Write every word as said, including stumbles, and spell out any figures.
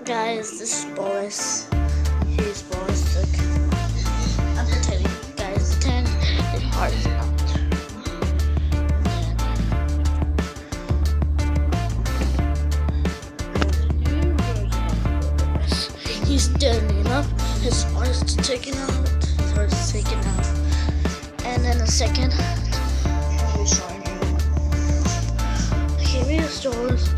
Guys, this is Boris. He's Boris. Look, I'm pretending, guys. Pretend his heart is not. He's standing up. His heart is taken out. His heart is taken out. And then a second, I'll be showing you. He restores.